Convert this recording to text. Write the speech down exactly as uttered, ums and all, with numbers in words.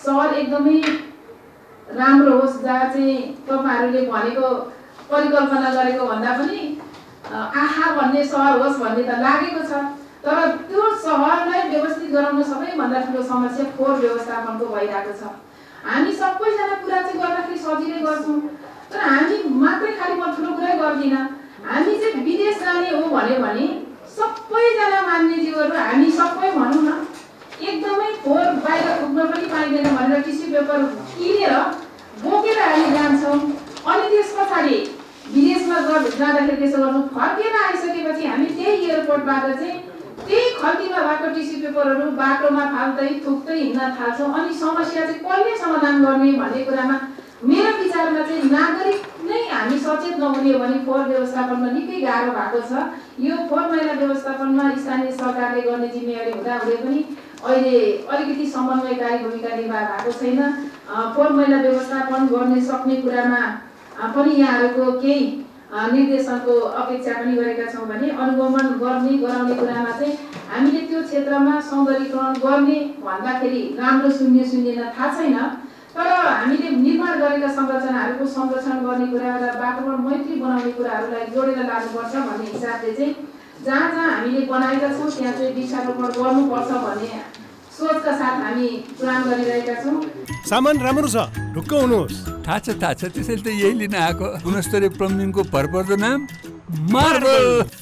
सहर एकदमै राम्रो होस् जहाँ चाहिँ तपाईहरुले भनेको परिकल्पना गरेको भन्दा पनि आहा भन्ने सहर होस् भन्ने त लागेको छ। तर त्यो सहरलाई व्यवस्थित गराउन सबैभन्दा ठुलो समस्या फोहोर व्यवस्थापनको भइरहेको छ। हामी सबैजना कुरा चाहिँ गर्दाखेरि सजिलै गर्छौँ, तर हामी मात्रै खाली म ठुलो कुरै गर्दिन। हामी चाहिँ विदेश जाने हो भन्यो भने सबैजना मान्यज्यूहरू हामी सबै भनौँ न एकदमै फोहोर बाहिर थुक्न पनि पाइँदैन भनेर टिस्यु पेपर किनेर बोकेर हामी जान्छौँ। अनि त्यस पछाडि विदेशमा जाँदाखेरि त्यसो गर्नु फर्केर आइसकेपछि हामी त्यही एयरपोर्टबाट चाहिँ त्यही खल्तीमा भएको टिस्यु पेपरहरू बाटोमा फाल्दै थुक्दै हिँड्न थाल्छौँ। अनि समस्या चाहिँ कसले समाधान गर्ने भन्ने कुरामा मेरो विचारमा चाहिँ नागरिक नै हामी सचेत नहुने हो भने फोहोर व्यवस्थापनमा निकै गाह्रो भएको छ। यो फोहोर मैला व्यवस्थापनमा स्थानीय सरकारले गर्ने जिम्मेवारी हुँदा हुँदै पनि अहिले अलिकति समन्वयकारी भूमिका निर्वाह भएको छैन। फोहोर मैला व्यवस्थापन गर्ने सक्ने कुरामा पनि यहाँहरूको केही निर्देशनको अपेक्षा पनि गरेका छौँ भने अनुगमन गर्ने गराउने कुरामा चाहिँ हामीले त्यो क्षेत्रमा सौन्दर्यीकरण गर्ने भन्दाखेरि राम्रो शून्य शून्य थाहा छैन। तर हामीले निर्माण गरेका संरचनाहरूको संरक्षण गर्ने कुरा र वातावरण मैत्री बनाउने कुराहरूलाई जोडेर लानुपर्छ भन्ने हिसाबले चाहिँ जहाँ जहाँ हामीले बनाएका छौँ त्यहाँ चाहिँ वृक्षारोपण गर्नुपर्छ भन्ने सोचका साथ हामी प्लान गरिरहेका छौँ। सामान राम्रो छ, ढुक्क हुनुहोस्। थाहा छ थाहा छ, त्यसैले त यही लिन आएको। गुणस्तरीय प्लम्बिङको भरपर्दो नाम मार्बल।